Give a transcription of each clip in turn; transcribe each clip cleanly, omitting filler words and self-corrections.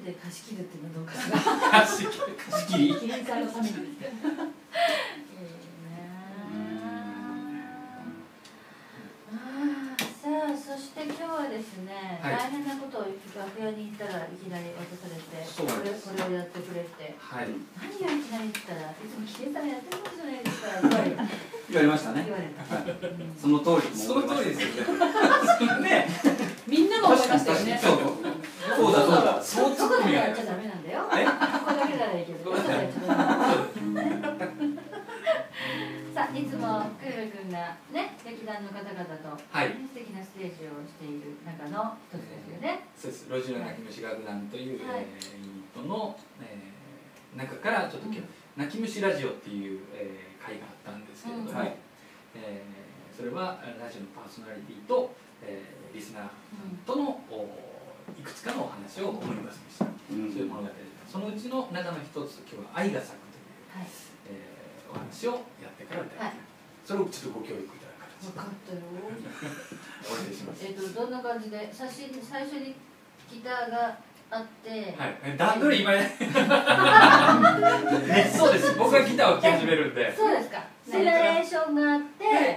て貸し切るっていうのはどうかしら。 貸し切りキリンさんのためにですね。さあ、そして今日はですね、大変なことを楽屋に行ったらいきなり渡されて、これをやってくれて、何がいきなりって言ったら、いつもキリンさんがやってることじゃないですか。 言われましたね。 言われた。 その通り。 その通りですよね。 みんなも思いましたよね。 そうだそうだ。 そこだけやっちゃダメなんだよ。ここだけならいいけど、ここだけやっちゃダメ。さあ、いつもクール君がね、劇団の方々と素敵なステージをしている中の一つですよね。 そうです。路地の泣き虫楽団というユニットの中からちょっと今日泣き虫ラジオっていう会があったんですけれども、それはラジオのパーソナリティとリスナーとのいくつかのお話を思い出しました。そういう物語です。そのうちの中の一つ、今日は愛が咲くというお話をやってからいただきます。それをちょっとご協力いただく形で。 分かったよ。 お願いします。 どんな感じで、最初にギターがあって、 段取り今ね。そうです。僕がギターを弾き始めるんで。 そうですか。セレーションがあって、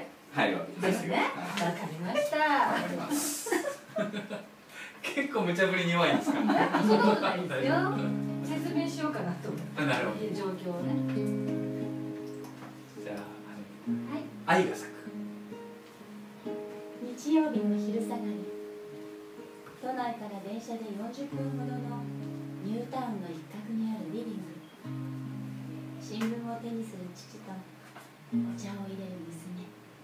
入るわけですよ。 わかりました。 わかります。 結構無茶ぶりに弱いんですか。 そんなことないですよ。説明しようかなと思って。 なるほど。 状況をね。 じゃあ、愛が咲く。 日曜日の昼下がり、都内から電車で40分ほどのニュータウンの一角にあるリビング。新聞を手にする父とお茶を入れる娘。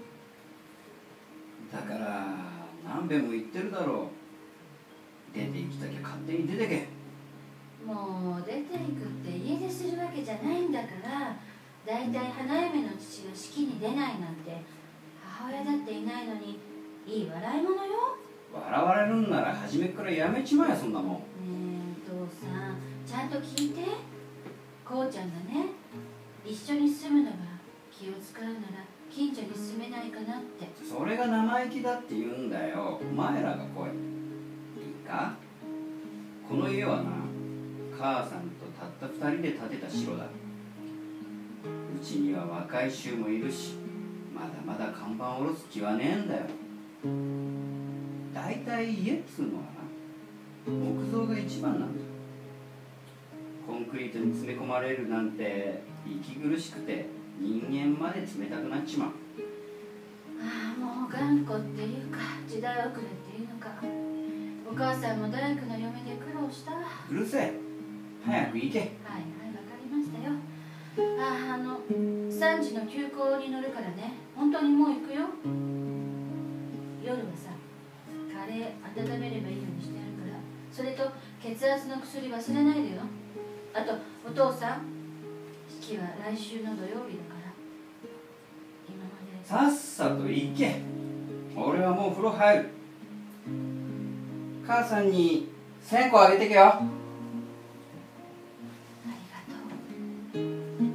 だから何べんも言ってるだろう。出て行きたきゃ勝手に出てけ。 もう出ていくって家出するわけじゃないんだから、だいたい花嫁の父が式に出ないなんて母親だっていないのにいい笑い物よ。 笑われるんなら初めからやめちまえ、そんなもん。 ねえお父さん、ちゃんと聞いて。こうちゃんがね、一緒に住むのが気を使うなら近所に住めないかなって。 それが生意気だって言うんだよ。お前らが来い。いいか、この家はな、母さんとたった2人で建てた城だ。うちには若い衆もいるし、まだまだ看板を下ろす気はねえんだよ。だいたい家っつうのはな、木造が一番なんだ。コンクリートに詰め込まれるなんて息苦しくて人間まで冷たくなっちまう。 ああ、もう頑固っていうか時代遅れっていうのか。お母さんも大工の嫁で苦労した。 うるせえ、早く行け。 はいはい、わかりましたよ。3時の急行に乗るからね。本当にもう行くよ。夜はさ、カレー温めればいいようにしてやるから。それと血圧の薬忘れないでよ。あとお父さん、式は来週の土曜日だから、今までさっさと行け。俺はもう風呂入る。母さんに1000個あげてけよ。 ありがとう。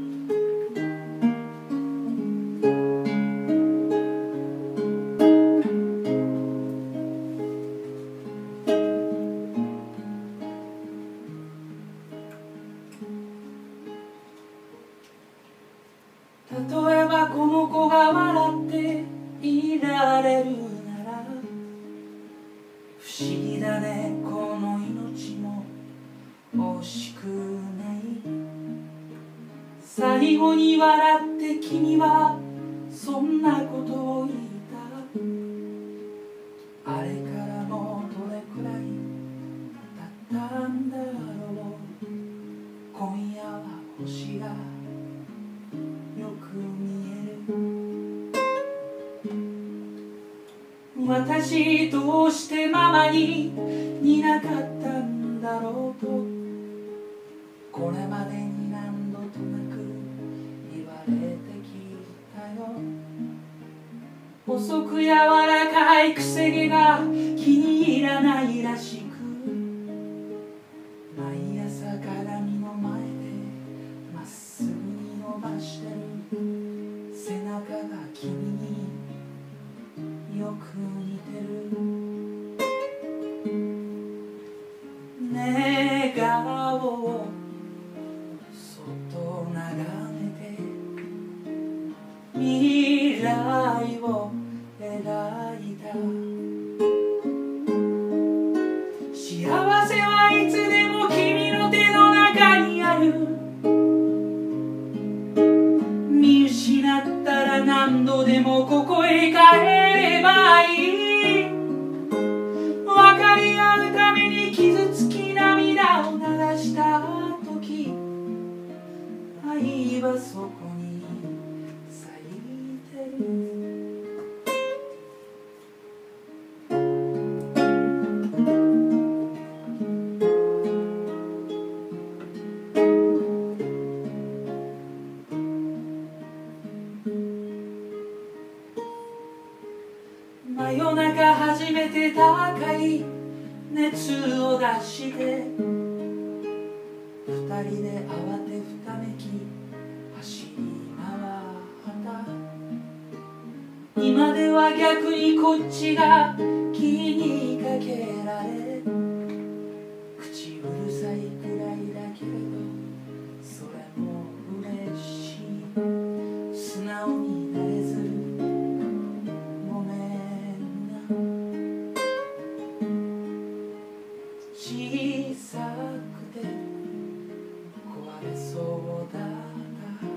例えばこの子が笑っていられるなら、不思議だね、この命も惜しくない。最後に笑って君はそんなことを言った。あれからもうどれくらい経ったんだろう。今夜は星がよく見える。私どうしてママに似なかったんだろうと、これまでに何度となく言われてきたよ。細く柔らかいくせ毛が気に入らないらしく、毎朝鏡の前でまっすぐに伸ばしてる背中が君によく似てる。ねえり合うために傷つき涙を流した時、愛はそこに咲いてる。真夜中初めて高い熱を出して二人で慌てふためき走り回った。今では逆にこっちが気にかけられ、口うるさいくらいだけれどそれも嬉しい。素直になれずごめんな。小さくて壊れそうだった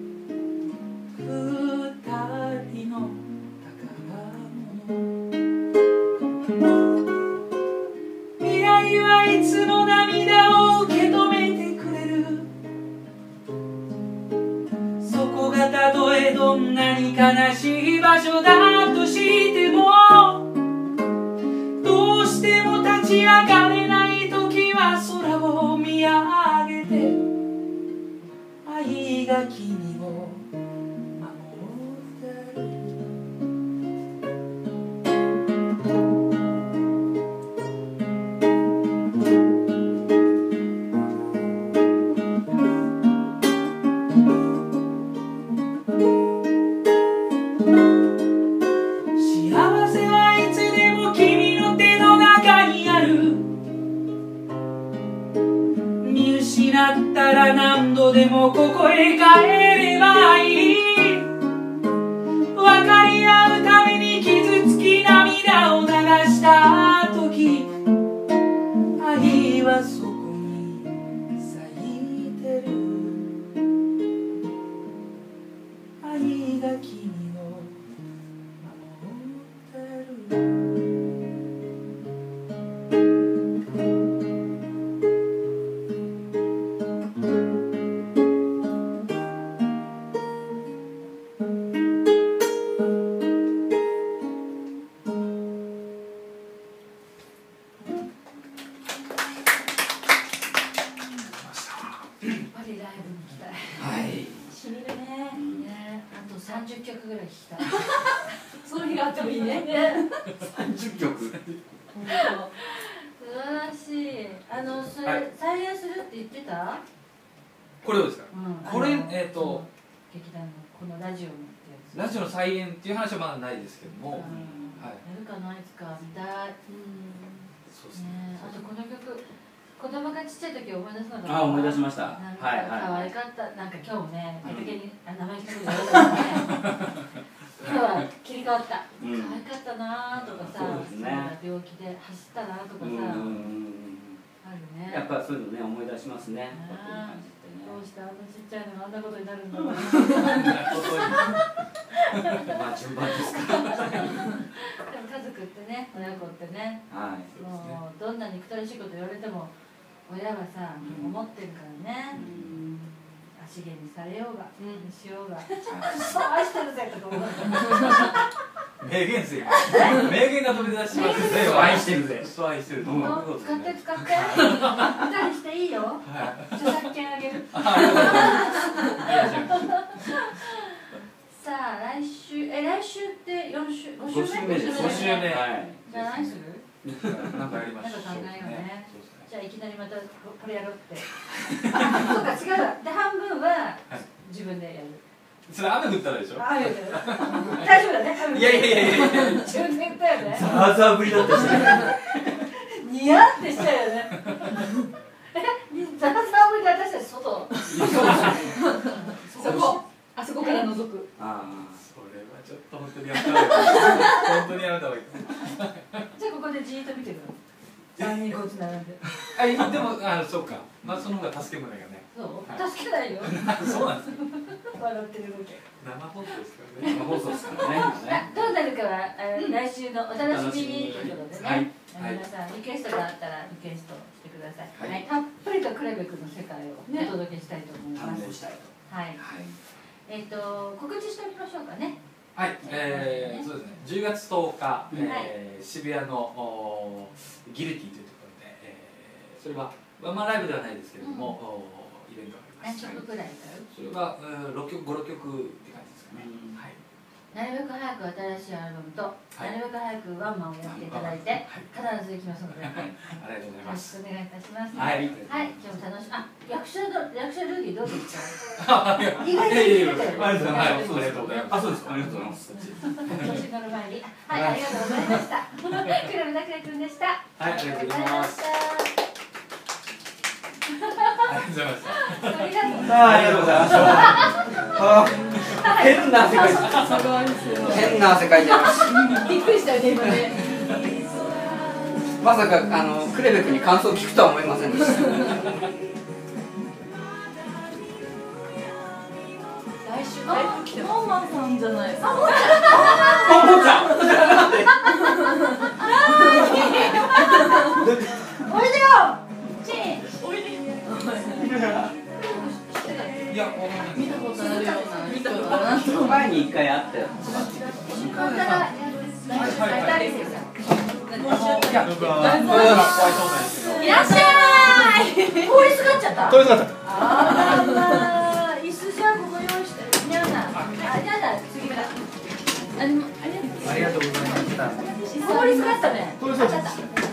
二人の宝物。未来はいつも涙を受け止めてくれる。そこがたとえどんなに悲しい場所だとしても、どうしても立ち上がれない時は空を見上げて、愛が君を守ってる。幸せはいつでも君の手の中にある。見失ったら何度でもここへ帰ればいい。分かり合うために傷つき涙を流した時、愛はそこに咲いてる。愛が君を守ってる。 やっぱりライブに行きたい。 はい。 しみるね。 ね、あと30曲ぐらい聴きたい。 それがあってもいいね。 30曲。 素晴らしい。それ、 はい再演するって言ってた？ これをですか。 うん、 これ劇団のこのラジオのってやつ。 ラジオの再演っていう話はまだないですけども、 うんはい。 やるかな、いつか見たい。 そうですね、 ね。 あとこの曲、子供がちっちゃい時思い出すのが。 あ、思い出しました。 なんかはい可はい。 愛かった、なんか今日もね、手だけに名前一言言われたのね。今日は切り替わった。可うん愛かったなとかさ、 そうですね病気で走ったなとかうんさ、 うんあるね。 やっぱそういうのね思い出しますね。こういうあ感じってね。 どうしてあんなちっちゃいのがあんなことになるんだろうな。 まあ順番ですから。 でも家族ってね、親子ってね、 はい。 もうどんなに憎たらしいこと言われても親はさ、思ってるからね。足毛にされようが、にしようが、そう愛してるぜとか思って。 名言ですよ。名言が飛び出しますね。 愛してるぜ。 そう愛してる。 使って使って。歌にしていいよ。著作権あげる。さあ来週って4週5週目です。 5週目。 はい。 じゃあ何する？ なんかやりましょう。 なんか考えようね。 そうですね。 じゃあいきなりまたこれやろうって。そうか違うわ。で半分は自分でやる。 それ雨降ったらでしょ。 あ、やる。大丈夫だね。 いやいやいやいや。 自分で言ったよね。 ザーザーぶりだったしね。 ニヤってしたよね。ザーザーぶりで私たち外。そこ。あそこから覗く。 あそれはちょっと本当にやめた方がいい。本当にやめた方がいい。 じゃあここでじーっと見てるの。3人こいつ並んで。 あ、でもそうか。まあその方が助け舟がね。 そう助けないよ。 そうなんです。 笑ってるだけ。 生放送ですからあ。 ね。 生放送ですからね。 どうなるかは来週のお楽しみにということでね。 はい。 皆さんリクエストがあったらリクエストしてください。 はいはい、たっぷりとクレベックの世界をお届けしたいと思います。 堪能したいと。 はい。 はい。 告知しておきましょうかね。 はい、そうですね。10月10日、 はい渋谷のギルティというところで、それはワンマンライブではないですけれども、イベントがあります。 何曲くらい歌う？ それは6曲5、6曲って感じですかね。はい。 なるべく早く新しいアルバムと、なるべく早くワンマンをやっていただいて、必ず行きますので、はい、 ありがとうございよろします。 くお願いいたします。 はい。 はい、今日も楽しい。あ、役者ルーディどうですか？意外といやいやいや言ってたよありがとうございます。ありがとうございます。 あ、そうですか。ありがとうございます。 調子乗る前に。はい、ありがとうございました。クラブだくらくんでした。 はい、ありがとうございます。ありがとうございました。 ありがとう。 ありがとうございました。変な世界。変な世界になりました。 びっくりしたよね、今ね。 まさかクレベックに感想を聞くとは思いませんでした。 来週だいぶ来てます。 モンマンさんじゃないですか。 ももちゃん。 おいでよ。チン。 おいで。 いや、わかんない。 見たことあるような。見たことあるな。 前に一回会ったよ。 ここからやる。誰ですか？ いや、僕はホワイトオーダーですけど。 いらっしゃい。通りすがっちゃった。 通りすがっちゃった。 あら、椅子じゃここ用意して。皆さん、あ、じゃあ次から。 ありがとうございました。 通りすがったね。 通りすがっちゃった。 あった。